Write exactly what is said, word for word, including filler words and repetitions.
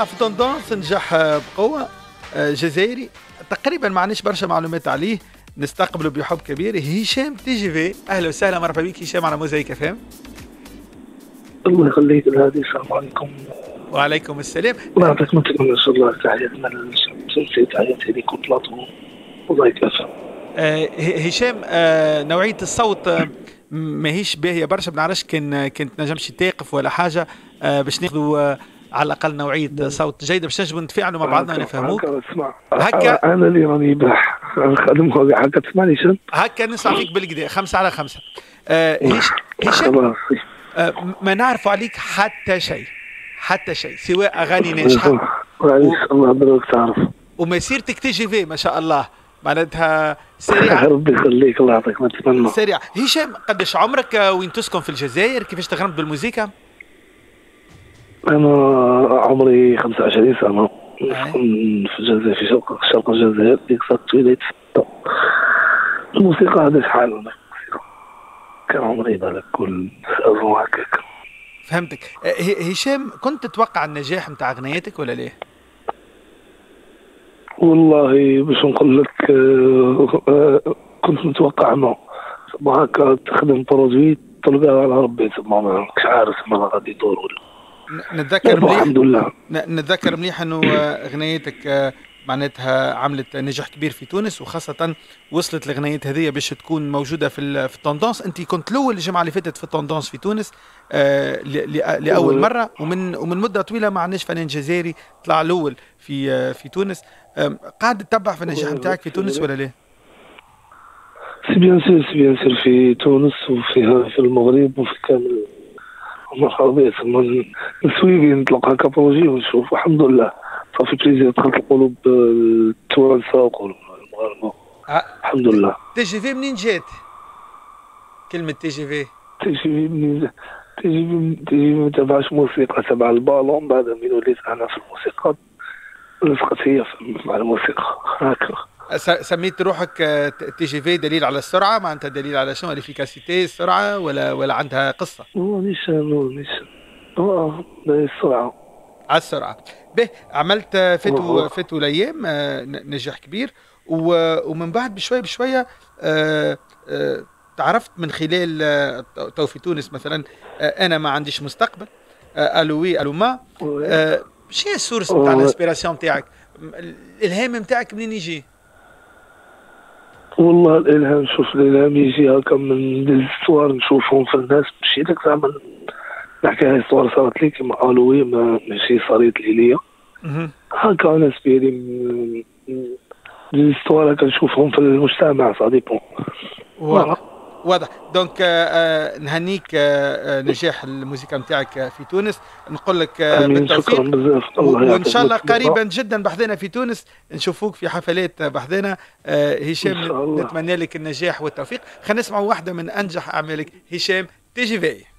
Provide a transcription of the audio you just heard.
في توندونس نجح بقوة، جزائري تقريبا ما عندناش برشا معلومات عليه، نستقبله بحب كبير. هشام تي جي في، اهلا وسهلا، مرحبا بك هشام على موزايك اف ام. الله يخليك الهادي، السلام عليكم. وعليكم السلام. الله يعطيك من تكون ان شاء الله. تحياتنا للشمس، تحياتي لكم بلاطو موزايك اف ام. آه هشام، آه نوعية الصوت آه ماهيش باهية برشا، بنعرفش كان كنت نجمش تقف ولا حاجة آه باش ناخذوا آه على الأقل نوعية صوت جيدة باش نجموا نتفاعلوا مع بعضنا ونفهموك. هكا اسمع، هكا أنا اللي راني باح نخدم هكا، تسمعني شنو؟ هكا نسمع فيك بالكدا خمسة على خمسة. آه هشام، آه ما نعرفوا عليك حتى شيء حتى شيء سواء أغاني ناجحة الله يبارك تعرف، ومسيرتك تي جي في ما شاء الله معناتها سريعة. ربي يخليك، الله يعطيك ما تتمنى. سريعة. هشام، قداش عمرك؟ وين تسكن في الجزائر؟ كيفاش تغرمت بالموسيقى؟ أنا عمري خمسة وعشرين سنة، نسكن في الجزائر، في شرق شرق الجزائر، اكزاكت ولاية ستة. الموسيقى هذا شحال أنا كان عمري بالك كل سازون هكاك. فهمتك. هشام، كنت تتوقع النجاح نتاع أغنياتك ولا ليه؟ والله باش نقول لك كنت متوقع انه هكا تخدم برودوي تلقاها على ربي تما ماكش عارف ما غادي يدور ولا. نتذكر مليح الحمد لله، نتذكر مليح انه اغنيتك معناتها عملت نجاح كبير في تونس، وخاصة وصلت الاغنيات هذه باش تكون موجودة في في التوندونس. انت كنت الاول الجمعة اللي فاتت في التوندونس في تونس آه لاول مرة، ومن ومن مدة طويلة ما عندناش فنان جزائري طلع الاول في في تونس. قاعد تتبع في النجاح نتاعك في تونس ولا لا؟ سي بيان سير سي بيان سير في تونس وفي في المغرب وفي كامل المغربية، تما نسويفي نطلق هكا بروجي ونشوف. الحمد لله صافي بليزير دخلت القلوب التوانسة وقلوب المغاربة. الحمد لله. تي جي في منين جات كلمة تي جي في؟ تي جي في منين تي جي في تي جي في ما تبعش موسيقى، تبع البالون. بعد من وليت أنا في الموسيقى لصقت هي مع الموسيقى هكا. سميت روحك تي جي في دليل على السرعة؟ معناتها دليل على شنو؟ الافيكاسيتي، السرعة، ولا ولا عندها قصة؟ هو نيشان هو نيشان هو السرعة، على السرعة. به عملت فاتوا فاتوا الأيام نجاح كبير، ومن بعد بشوية بشوية تعرفت من خلال تو في تونس مثلا أنا ما عنديش مستقبل، ألو وي ألو ما. شو هي السورس نتاع الانسبيراسيون نتاعك؟ الإلهام نتاعك منين يجي؟ والله الالهام، شوف الالهام يجي هكا من دي زيستوار نشوفهم في الناس. ماشي لك زعما نحكي هاي صور صارت لي كيما قالوا وي، ماشي صارت لي ليا هكا. انا سبيري من دي زيستوار هكا نشوفهم في المجتمع، سا ديبون. واضح واضح. دونك آه نهنيك آه نجاح الموسيقى نتاعك في تونس، نقول لك آه بالتوفيق وان شاء الله قريبا جدا بحذنا في تونس نشوفوك في حفلات بحذنا. آه هشام، نتمنى لك النجاح والتوفيق. خلينا نسمعوا واحده من انجح اعمالك، هشام تي جي في.